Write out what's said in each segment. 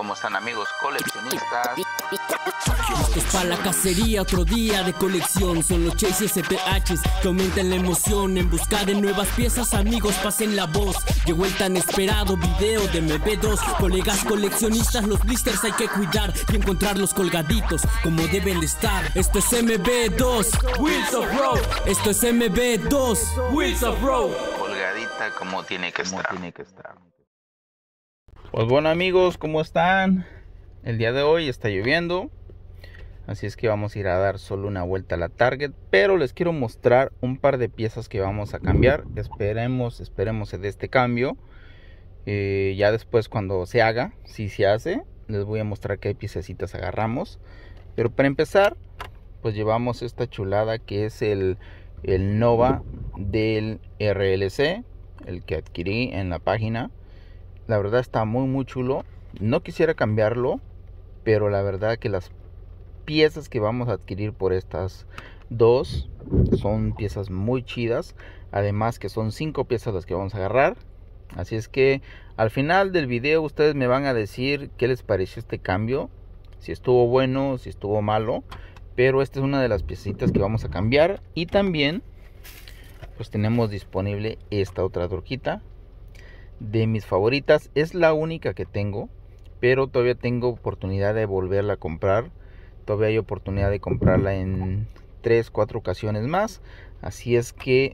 ¿Cómo están, amigos coleccionistas? Esto es para la cacería, otro día de colección. Son los Chase y STHs que aumentan la emoción en busca de nuevas piezas. Amigos, pasen la voz. Llegó el tan esperado video de MB2. Colegas coleccionistas, los blisters hay que cuidar y encontrarlos colgaditos como deben de estar. Esto es MB2, Wheels of Road. Esto es MB2, Wheels of Road. Colgadita como tiene que estar. Pues bueno, amigos, ¿cómo están? El día de hoy está lloviendo, así es que vamos a ir a dar solo una vuelta a la Target, pero les quiero mostrar un par de piezas que vamos a cambiar. Esperemos se dé este cambio. Ya después, cuando se haga, si se hace, les voy a mostrar qué piececitas agarramos. Pero para empezar, pues llevamos esta chulada que es el Nova del RLC, el que adquirí en la página. La verdad está muy chulo. No quisiera cambiarlo, pero la verdad que las piezas que vamos a adquirir por estas dos son piezas muy chidas. Además que son 5 piezas las que vamos a agarrar. Así es que al final del video ustedes me van a decir qué les pareció este cambio, si estuvo bueno, si estuvo malo. Pero esta es una de las piecitas que vamos a cambiar. Y también pues tenemos disponible esta otra troquita, de mis favoritas. Es la única que tengo, pero todavía tengo oportunidad de volverla a comprar. Todavía hay oportunidad de comprarla en 3-4 ocasiones más. Así es que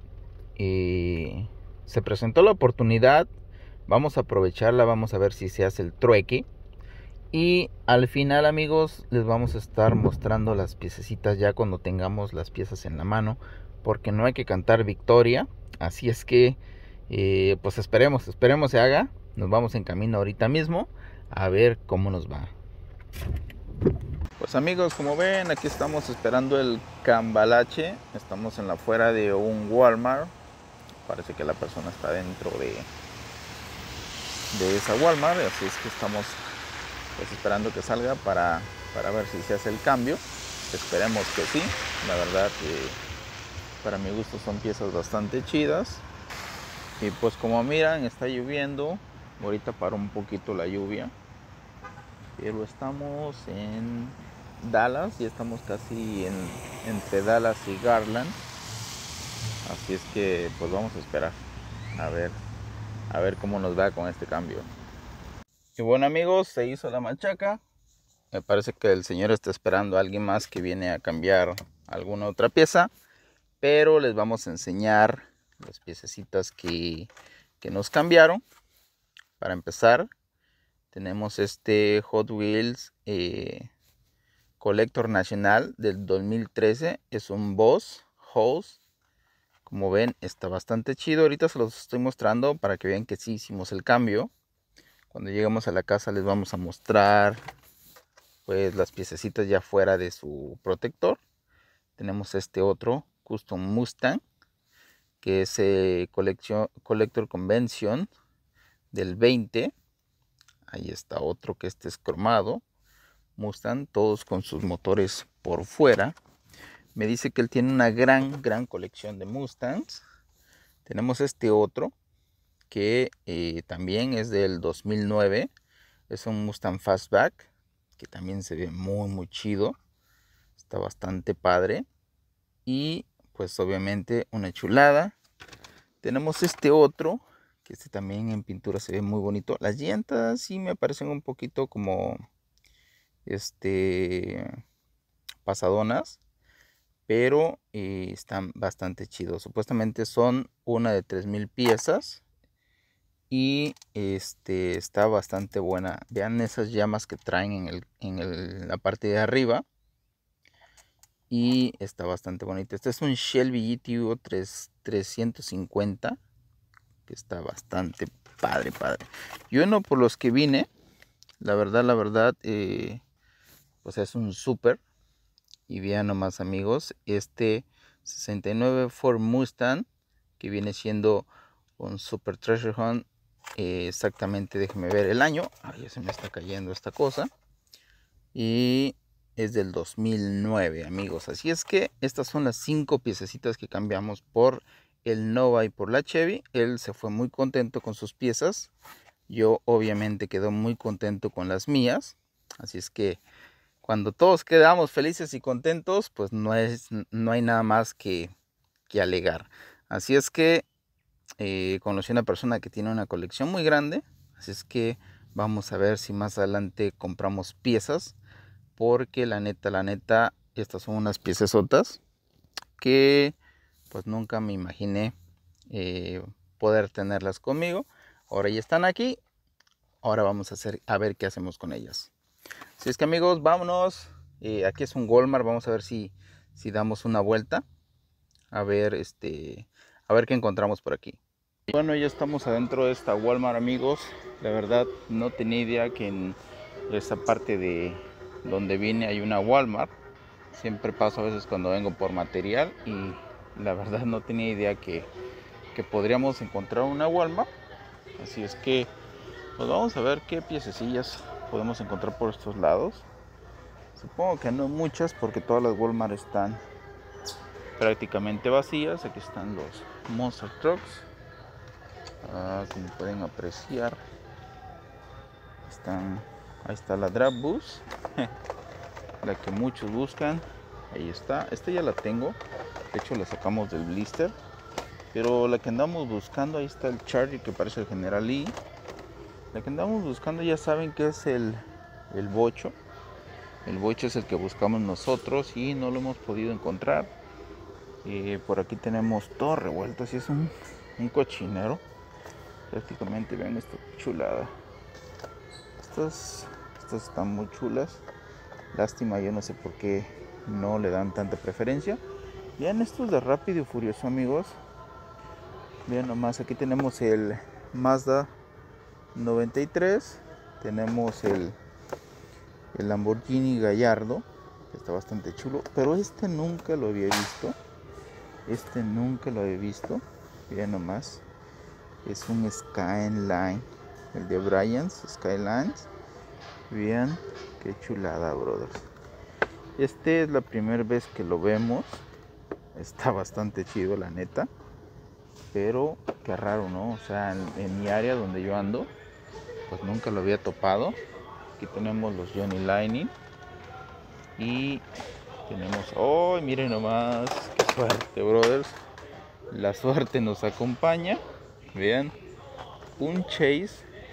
se presentó la oportunidad. Vamos a aprovecharla, vamos a ver si se hace el trueque. Y al final, amigos, les vamos a estar mostrando las piececitas ya cuando tengamos las piezas en la mano, porque no hay que cantar victoria. Así es que pues esperemos se haga. Nos vamos en camino ahorita mismo a ver cómo nos va. Pues amigos, como ven, aquí estamos esperando el cambalache. Estamos en la afuera de un Walmart. Parece que la persona está dentro de esa Walmart. Así es que estamos pues esperando que salga para ver si se hace el cambio. Esperemos que sí. La verdad que para mi gusto son piezas bastante chidas. Y pues como miran, está lloviendo. Ahorita paró un poquito la lluvia, pero estamos en Dallas y estamos casi entre Dallas y Garland. Así es que pues vamos a esperar a ver cómo nos va con este cambio. Y bueno, amigos, se hizo la machaca. Me parece que el señor está esperando a alguien más que viene a cambiar alguna otra pieza, pero les vamos a enseñar las piececitas que nos cambiaron. Para empezar, tenemos este Hot Wheels Collector Nacional del 2013. Es un Boss Hose. Como ven, está bastante chido. Ahorita se los estoy mostrando para que vean que sí hicimos el cambio. Cuando lleguemos a la casa les vamos a mostrar pues las piececitas ya fuera de su protector. Tenemos este otro Custom Mustang, que es Collector Convention del 20. Ahí está otro que este es cromado Mustang, todos con sus motores por fuera. Me dice que él tiene una gran colección de Mustangs. Tenemos este otro que también es del 2009. Es un Mustang Fastback que también se ve muy chido. Está bastante padre. Y pues obviamente una chulada. Tenemos este otro, que este también en pintura se ve muy bonito. Las llantas sí me parecen un poquito como pasadonas, pero están bastante chidos. Supuestamente son una de 3000 piezas y está bastante buena. Vean esas llamas que traen en la parte de arriba. Y está bastante bonito. Este es un Shelby GTO 350. Que está bastante padre. Yo no, por los que vine. La verdad. Pues es un super. Y vean nomás, amigos. Este 69 Ford Mustang. Que viene siendo un Super Treasure Hunt. Exactamente, déjenme ver el año. Ay, ya se me está cayendo esta cosa. Y es del 2009, amigos. Así es que estas son las 5 piececitas que cambiamos por el Nova y por la Chevy. Él se fue muy contento con sus piezas. Yo obviamente quedo muy contento con las mías. Así es que cuando todos quedamos felices y contentos, pues no hay nada más que alegar. Así es que conocí a una persona que tiene una colección muy grande. Así es que vamos a ver si más adelante compramos piezas. Porque la neta, estas son unas piecesotas que pues nunca me imaginé poder tenerlas conmigo. Ahora ya están aquí. Ahora vamos a ver qué hacemos con ellas. Así es que amigos, vámonos. Aquí es un Walmart. Vamos a ver si damos una vuelta. A ver qué encontramos por aquí. Bueno, ya estamos adentro de esta Walmart, amigos. La verdad no tenía idea que en esta parte de donde vine hay una Walmart. Siempre paso a veces cuando vengo por material y la verdad no tenía idea que podríamos encontrar una Walmart. Así es que pues vamos a ver qué piececillas podemos encontrar por estos lados. Supongo que no muchas porque todas las Walmart están prácticamente vacías. Aquí están los Monster Trucks. Como pueden apreciar, ahí está la Drag Bus, la que muchos buscan. Ahí está, esta ya la tengo, de hecho la sacamos del blister, pero la que andamos buscando, ahí está el Charger que parece el General Lee. La que andamos buscando ya saben que es el bocho. El bocho es el que buscamos nosotros y no lo hemos podido encontrar. Por aquí tenemos todo revuelto, así es un cochinero. Prácticamente vean esta chulada. Estas están muy chulas. Lástima, yo no sé por qué no le dan tanta preferencia. Vean estos de Rápido y Furioso, amigos. Vean nomás, aquí tenemos el Mazda 93. Tenemos el Lamborghini Gallardo, que está bastante chulo. Pero este nunca lo había visto. Vean nomás. Es un Skyline, el de Bryans Skylines. Vean qué chulada, brothers. Este es la primera vez que lo vemos. Está bastante chido, la neta. Pero qué raro, ¿no? O sea, en mi área donde yo ando, pues nunca lo había topado. Aquí tenemos los Johnny Lightning. Y tenemos... ¡Oh, miren nomás! ¡Qué suerte, brothers! La suerte nos acompaña. Vean, un Chase,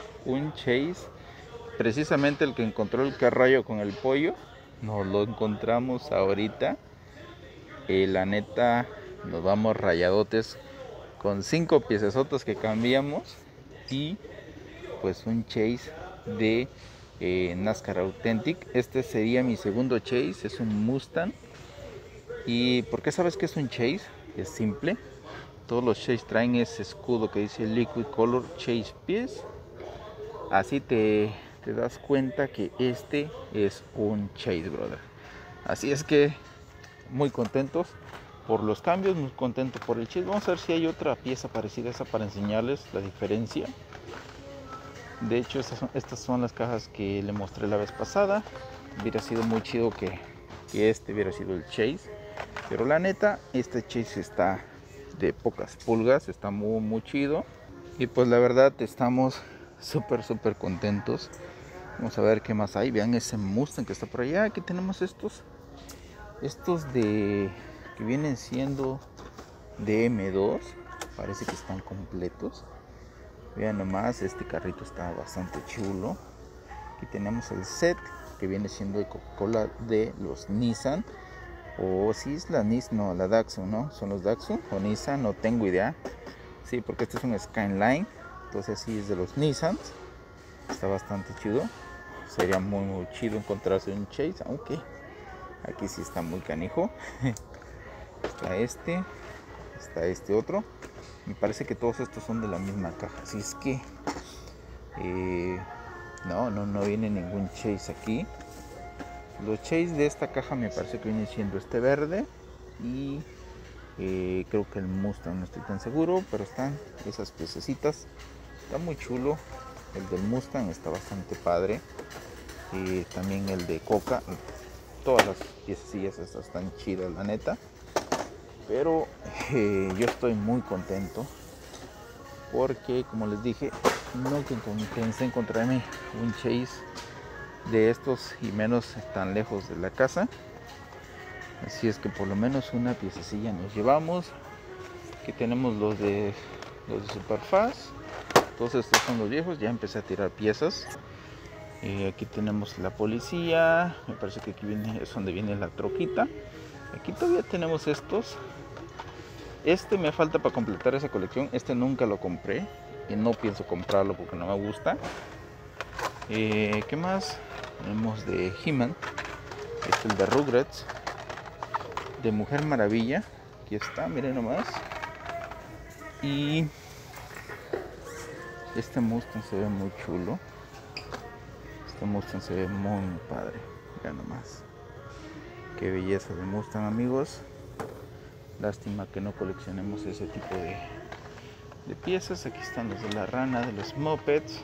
precisamente el que encontró el carrayo con el pollo, nos lo encontramos ahorita. La neta, nos vamos rayadotes con 5 piecesotas que cambiamos y pues un Chase de NASCAR Authentic. Este sería mi segundo Chase, es un Mustang. ¿Y por qué sabes que es un Chase? Es simple. Todos los Chase traen ese escudo que dice Liquid Color Chase Piece. Así te das cuenta que este es un Chase, brother. Así es que muy contentos por los cambios, muy contentos por el Chase. Vamos a ver si hay otra pieza parecida a esa para enseñarles la diferencia. De hecho, estas son las cajas que le mostré la vez pasada. Hubiera sido muy chido que este hubiera sido el Chase. Pero la neta, este Chase está de pocas pulgas, está muy chido. Y pues la verdad estamos súper contentos. Vamos a ver qué más hay. Vean ese Mustang que está por allá. Aquí tenemos estos que vienen siendo de M2. Parece que están completos. Vean nomás, este carrito está bastante chulo. Aquí tenemos el set que viene siendo de Coca-Cola de los Nissan. O si es la Nissan, no, la Datsun, ¿no? Son los Datsun o Nissan, no tengo idea. Sí, porque este es un Skyline. Entonces sí es de los Nissan. Está bastante chido. Sería muy chido encontrarse un Chase, aunque aquí sí está muy canijo. Está este otro. Me parece que todos estos son de la misma caja. Así es que no viene ningún Chase aquí. Los Chase de esta caja me parece que viene siendo este verde y creo que el Mustang, no estoy tan seguro, pero están esas piececitas. Está muy chulo. El del Mustang está bastante padre. También el de Coca. Todas las piececillas estas están chidas, la neta. Pero yo estoy muy contento porque, como les dije, nunca pensé encontrarme un Chase de estos y menos tan lejos de la casa. Así es que por lo menos una piececilla nos llevamos. Aquí tenemos los de Superfast. Todos estos son los viejos. Ya empecé a tirar piezas. Aquí tenemos la policía. Me parece que aquí viene, es donde viene la troquita. Aquí todavía tenemos estos. Este me falta para completar esa colección. Este nunca lo compré y no pienso comprarlo porque no me gusta. ¿Qué más? Tenemos de He-Man. Este es el de Rugrats. De Mujer Maravilla. Aquí está, miren nomás. Y este Mustang se ve muy chulo. Este Mustang se ve muy padre. Miren nomás. Qué belleza de Mustang, amigos. Lástima que no coleccionemos ese tipo de piezas. Aquí están los de la rana, de los mopeds.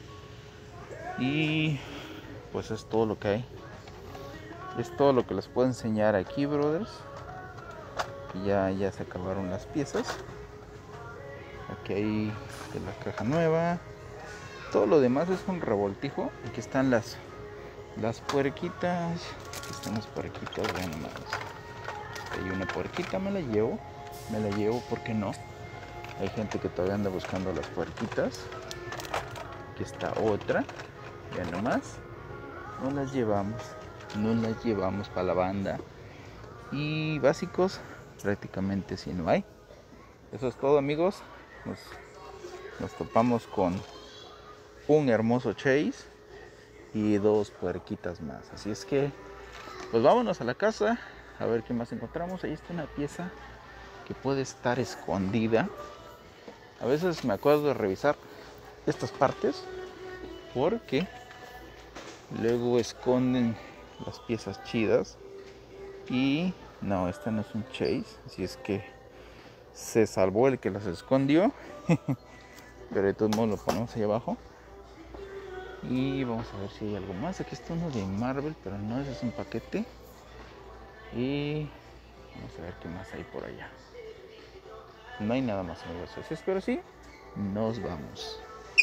Y pues es todo lo que hay. Es todo lo que les puedo enseñar aquí, brothers. Ya se acabaron las piezas. Aquí hay de la caja nueva. Todo lo demás es un revoltijo. Aquí están las puerquitas. Aquí están las puerquitas, vean nomás. Hay una puerquita, me la llevo, ¿por qué no? Hay gente que todavía anda buscando las puerquitas. Aquí está otra, vean nomás. No las llevamos para la banda. Y básicos, prácticamente si no hay. Eso es todo, amigos. Nos topamos con un hermoso Chase y 2 puerquitas más. Así es que, pues vámonos a la casa. A ver qué más encontramos. Ahí está una pieza que puede estar escondida. A veces me acuerdo de revisar estas partes porque luego esconden las piezas chidas. Y no, esta no es un Chase. Así es que se salvó el que las escondió. Pero de todos modos lo ponemos ahí abajo. Y vamos a ver si hay algo más. Aquí está uno de Marvel, pero no, ese es un paquete. Y vamos a ver qué más hay por allá. No hay nada más, amigos. Así es, pero sí, nos vamos.